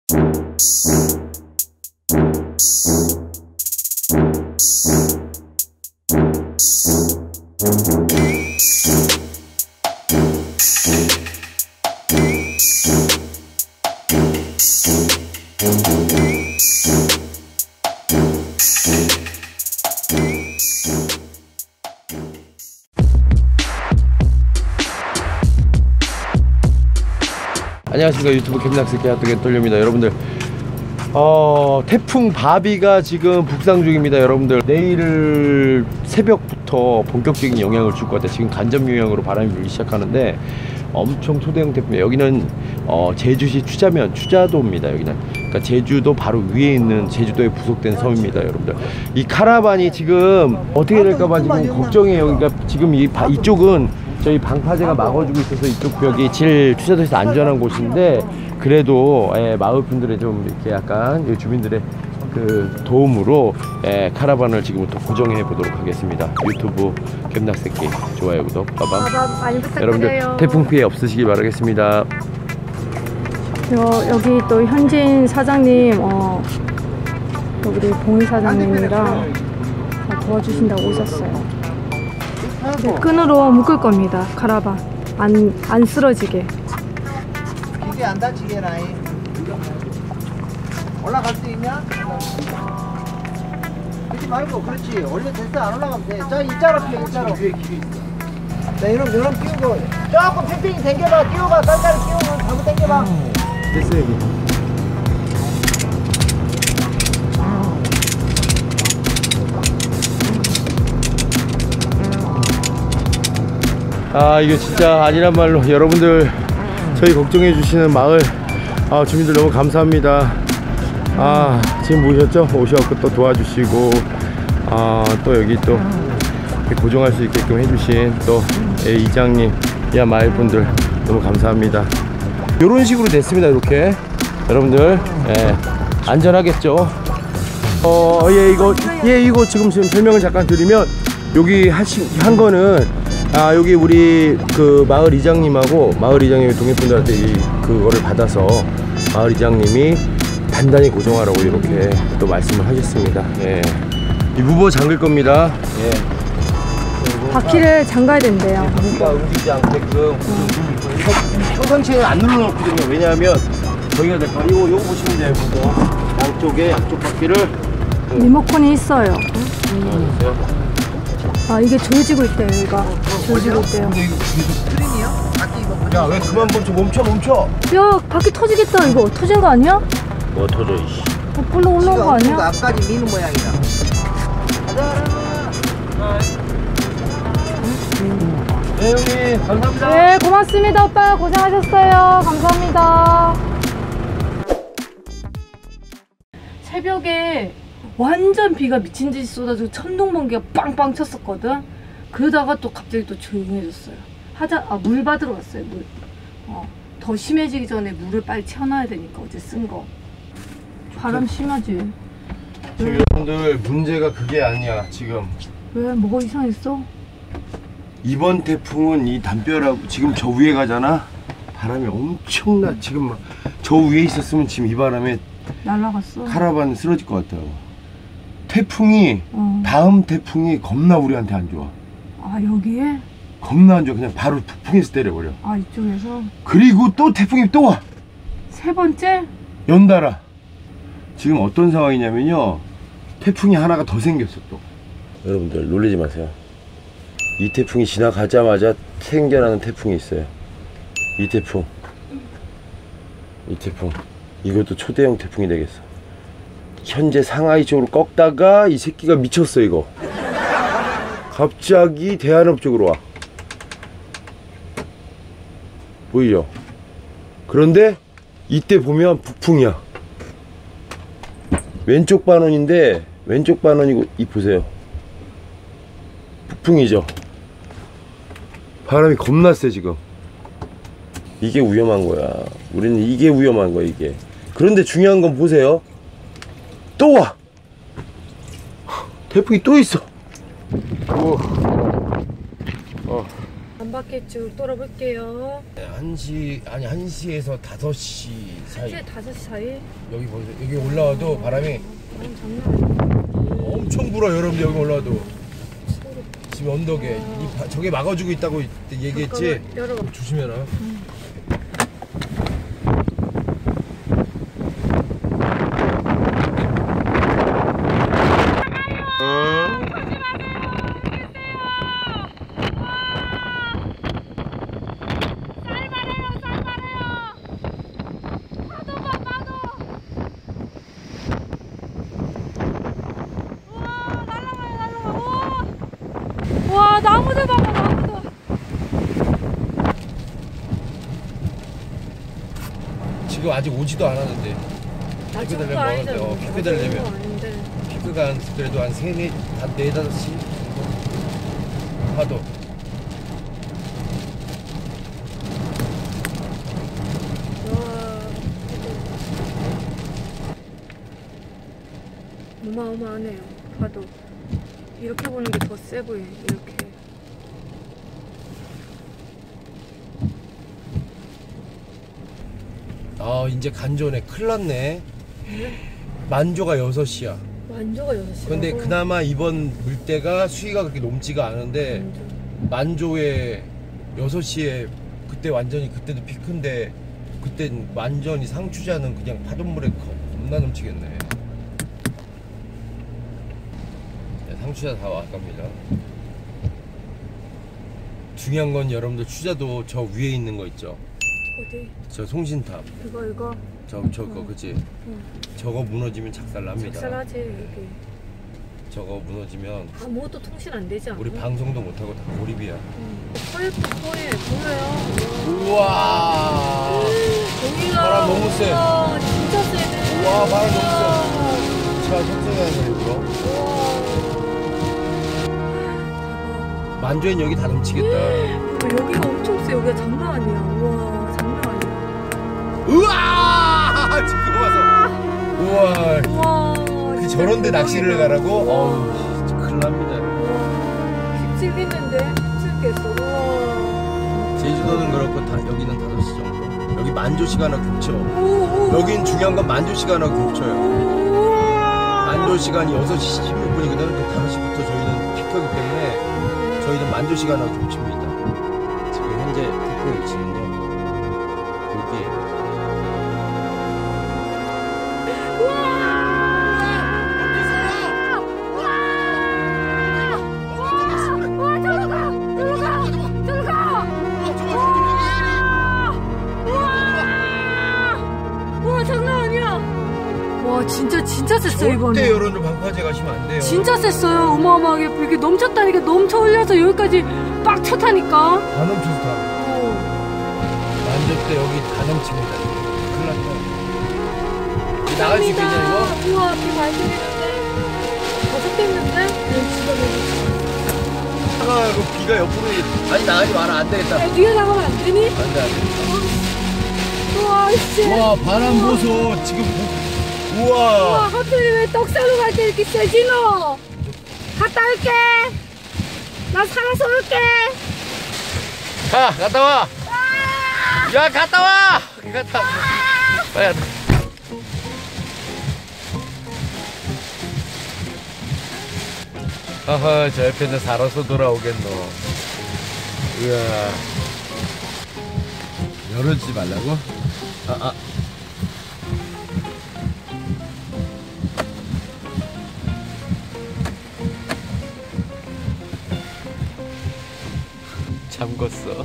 안녕하십니까, 유튜브 캠락스키 핫도그 돌려입니다. 여러분들, 태풍 바비가 지금 북상 중입니다. 여러분들, 내일 새벽부터 본격적인 영향을 줄 것 같아요. 지금 간접 영향으로 바람이 불기 시작하는데 엄청 초대형 태풍이에요. 여기는 제주시 추자도입니다. 여기는, 그러니까 제주도 바로 위에 있는 제주도에 부속된 섬입니다. 여러분들, 이 카라반이 지금 어떻게 될까봐 지금 걱정이에요. 그러니까 지금 이쪽은 저희 방파제가 막아주고 있어서 이쪽 벽이 제일 추자도에서 안전한 곳인데, 그래도 마을 분들의 좀 이렇게 약간 주민들의 그 도움으로 카라반을 지금부터 고정해 보도록 하겠습니다. 유튜브 캠락새끼 좋아요, 구독, 빠밤. 여러분들 태풍 피해 없으시길 바라겠습니다. 여기 또 현진 사장님, 우리 봉희 사장님이랑 도와주신다고 오셨어요. 네, 끈으로 묶을 겁니다. 카라반 안 쓰러지게. 기계 안 다치게 라인. 올라갈 수 있냐? 그러지 말고, 그렇지. 원래 됐어. 안 올라가면 돼. 자, 일자로 피해, 일자로. 위에 길이 있어. 자, 이런 끼우고 조금 팽팽히 당겨봐. 끼워봐. 깔깔이 끼우고 잘못 당겨봐. 됐어. 여기 이게 진짜 아니란 말로, 여러분들 저희 걱정해 주시는 마을 주민들 너무 감사합니다. 지금 오셔갖고 또 도와주시고, 또 여기 또 고정할 수 있게끔 해주신 또 이장님, 마을 분들 너무 감사합니다. 이런 식으로 됐습니다. 이렇게 여러분들 안전하겠죠. 이거 지금 설명을 잠깐 드리면, 여기 한 거는 여기 우리 그 마을 이장님하고 동해분들한테 그거를 받아서 마을 이장님이 단단히 고정하라고 이렇게 또 말씀을 하셨습니다. 이 무버 잠글 겁니다. 바퀴를 잠가야 된대요. 바퀴가 움직이지 않게끔 평상시에는 안 눌러놓거든요. 왜냐하면 저희가 될까, 이거 보시면 돼요. 양쪽 바퀴를 리모컨이 있어요. 이게 조여지고 있대요. 여기가 조여지고 있대요. 스크린이요? 바퀴 이거. 야, 왜 그만 멈춰. 야, 바퀴 터지겠다. 이거 터진 거 아니야? 뭐 터져, 이씨. 불러 올라온 거 아니야? 앞까지 미는 모양이다. 네, 형님, 감사합니다. 네, 고맙습니다. 오빠 고생하셨어요. 감사합니다. 새벽에 완전 비가 미친 듯이 쏟아지고 천둥 번개가 빵빵 쳤었거든. 그러다가 또 갑자기 또 조용해졌어요. 물 받으러 갔어요. 물. 더 심해지기 전에 물을 빨리 채워놔야 되니까, 어제 쓴 거. 바람 심하지. 지금 여러분들, 문제가 그게 아니야. 지금 왜? 뭐가 이상했어? 이번 태풍은 이 담벼락, 지금 저 위에 가잖아. 바람이 엄청나. 지금 막 저 위에 있었으면 지금 이 바람에 날라갔어. 카라반 쓰러질 것 같아요. 태풍이 다음 태풍이 겁나 우리한테 안 좋아. 여기에? 겁나 안 좋아. 그냥 바로 북풍에서 때려버려. 이쪽에서? 그리고 또 태풍이 또 와. 세 번째? 연달아. 지금 어떤 상황이냐면요, 태풍이 하나가 더 생겼어. 또 여러분들 놀라지 마세요. 이 태풍이 지나가자마자 생겨나는 태풍이 있어요. 이 태풍 이것도 초대형 태풍이 되겠어. 현재 상하이 쪽으로 꺾다가 이 새끼가 미쳤어. 이거 갑자기 대한업 쪽으로 와. 보이죠? 그런데 이때 보면 북풍이야. 왼쪽 반원인데, 왼쪽 반원이고, 이 보세요. 북풍이죠. 바람이 겁나 세. 지금 이게 위험한 거야. 우리는 이게 위험한 거야, 이게. 그런데 중요한 건 보세요. 또 와. 태풍이 또 있어. 한 바퀴 쭉 돌아볼게요. 1시에서 5시 사이. 이제 5시 사이? 여기 보세요. 여기 올라와도 바람이 바람 장난 아니야. 엄청 불어요, 여러분들. 여기 올라와도. 지금 언덕에 저게 막아주고 있다고 얘기했지? 열어봐. 조심해라. 와, 나무들 봐봐, 나무들. 지금 아직 오지도 않았는데. 피크 되려면 아니잖아. 피크 되려면 아닌데. 피크가 한 그래도 한 4, 5시 파도. 어마어마하네요. 파도. 이렇게 보는 게 더 세 보여. 이렇게. 아, 이제 간조네. 큰일 났네. 만조가 6시야. 만조가 6시. 근데 그나마 이번 물때가 수위가 그렇게 높지가 않은데 만조에 6시에 그때 완전히 그때도 피크인데 그땐 완전히 상추자는 그냥 파도물에 겁나 넘치겠네. 네, 상추자 다 와갑니다. 중요한 건 여러분들 추자도 저 위에 있는 거 있죠? 어디? 저 송신탑. 이거. 저거 그치? 저거 무너지면 작살납니다. 작살하지 여기. 저거 무너지면 아무것도 통신 안 되지 않아? 우리 방송도 못하고 다 고립이야. 커예쁘 커예 보여요. 우와. 여기가 바람 너무 세. 우와, 진짜 세네. 우와, 바람 너무 세. 차 천천히 하네 이거. 대박. 만조엔 여기 다 넘치겠다. 여기가 엄청 세. 여기가 장난 아니야. 우와, 장난 아니야. 우와. 지금 와서. 우와. 우와. 그 저런데 낚시를 가라고? 어우, 진짜 큰일 납니다. 휩쓸겠는데? 휩쓸겠어. 우와. 제주도는 그렇고 여기는 5시 정도. 여기 만조시가 하나 겹쳐. 여긴 중요한 건 만조시가 하나 겹쳐요. 만조 시간이 6시 16분이거든. 그 5시부터 저희는 피크이기 때문에 저희는 만조 시간 하고 겹칩니다. 지금 현재 피크 위치는요. 여기에요. 와, 진짜 셌어요 이번에. 절대 여러분들 방파제 가시면 안 돼요. 진짜 셌어요. 어마어마하게 이렇게 넘쳤다니까. 넘쳐 흘려서 여기까지 빡 쳤다니까. 다 넘쳐서 다. 만조 때 여기 다 넘칩니다. 큰일 났다. 나갈 수 있겠냐 이거? 우와, 비 발생했는데. 다섯 됐는데? 진짜 너무. 차가 그 비가 옆으로 아니 나가지 마라. 안 되겠다. 야, 뒤에 나가면 안 되니? 안 돼. 우와, 씨. 와, 바람 보소. 지금 우와. 우와, 하필 왜 떡사로 갈 때 이렇게 세지 너? 갔다 올게. 나 살아서 올게. 가, 갔다 와. 야, 갔다 와. 갔다 와. 빨리 갔다. 아하, 저 옆에는 살아서 돌아오겠노. 우와. 열어주지 말라고? 아. 잠궜어.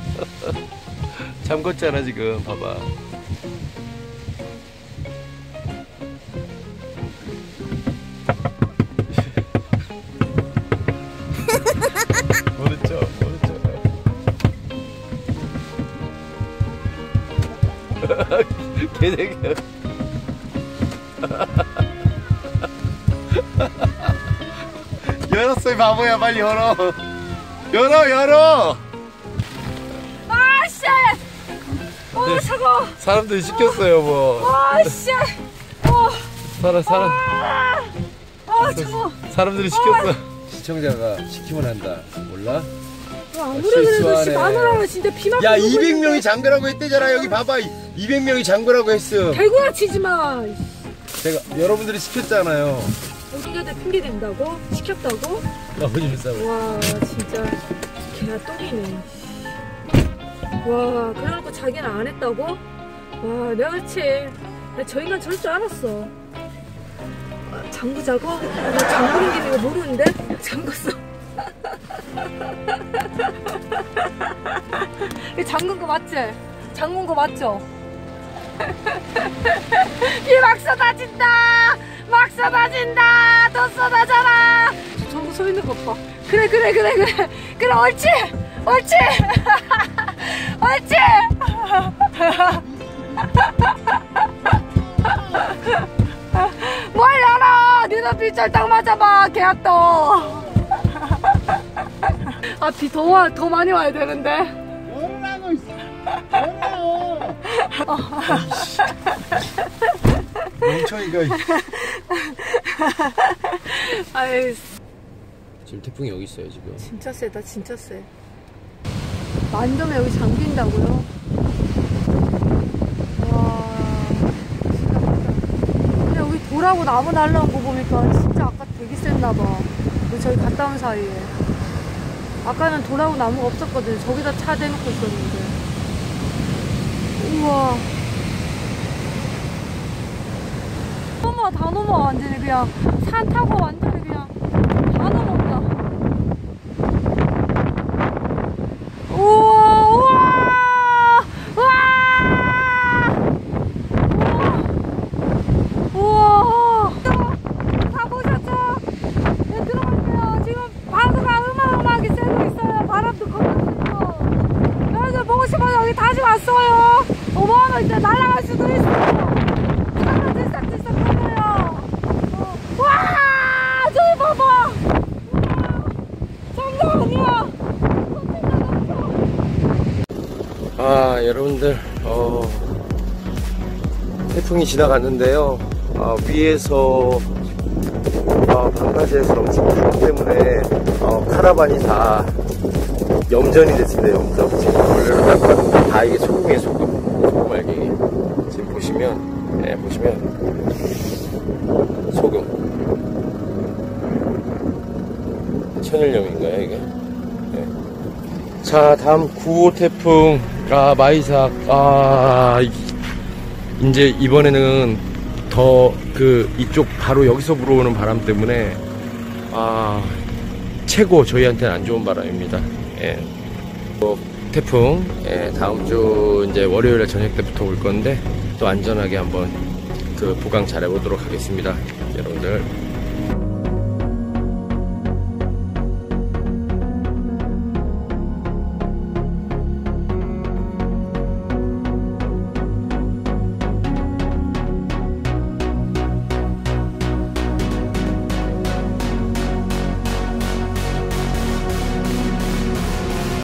잠궜잖아 지금. 봐봐. 모르죠. 개새끼야. 열었어 이 바보야. 빨리 열어. 열어. 아씨. 차가워. 사람들이 시켰어요 뭐. 아씨. 사람 차가워. 사람들이 시켰어. 시청자가 시키면 한다. 몰라? 아무리 그래도 실수하네. 마누라가 진짜 비만. 야 200명이 잠그라고 했대잖아. 여기 봐봐 200명이 잠그라고 했어. 대구나 치지 마. 제가 여러분들이 시켰잖아요. 어디가들 핑계 댄다고? 시켰다고? 너무 싸워. 와 진짜 걔가 똥이네. 와 그래놓고 자기는 안 했다고? 와 내가 그렇지. 저 인간 저럴 줄 알았어. 잠그자고? 나 잠그는 게 이거 모르는데? 잠갔어. 이거 잠근 거 맞지? 잠근 거 맞죠? 비 막 쏟아진다! 막 쏟아진다! 더 쏟아져라! 전부 서 있는 것 봐. 그래 옳지! 옳지! 옳지! 뭘 열어! 니도 빗절 딱 맞아봐 개야 또. 아 비 더 많이 와야 되는데. 열라고 있어. 열어. 멍청이가. 아이 지금 태풍이 여기 있어요 지금. 진짜 세다 진짜 세. 만점에 여기 잠긴다고요? 와 진짜 많다. 근데 여기 돌하고 나무 날라온 거 보니까 진짜 아까 되게 셌나봐. 저희 갔다 온 사이에. 아까는 돌하고 나무가 없었거든요. 저기다 차 대놓고 있었는데. 우와. 다 넘어 완전히 그냥 산 타고 완전히 그냥 다 넘어온다. 우와 우와 우와 우와 다 보셨죠? 네, 들어갈게요. 지금 바다가 음악이 새고 있어요. 바람도 겁나 세고. 여러분들 보고 싶어서 여기 다시 왔어요. 어마어마 이제 날아갈 수도 있어. 차가 들썩들썩거려요. 와 저기 봐봐. 장난 아니야. 아 여러분들 태풍이 지나갔는데요. 위에서 방파제에서 넘친 바람 때문에 카라반이 다 염전이 됐습니다. 염전. 지금 원래는 다 이게 소금이에요. 소금 알갱이. 지금 보시면 소금. 천일염인가요 이게? 네. 자 다음 9호 태풍 마이삭. 이제 이번에는 더 이쪽 바로 여기서 불어오는 바람 때문에 최고 저희한테는 안 좋은 바람입니다. 예. 태풍 다음 주 이제 월요일 저녁 때부터 올 건데 또 안전하게 한번 보강 잘 해보도록 하겠습니다. 여러분들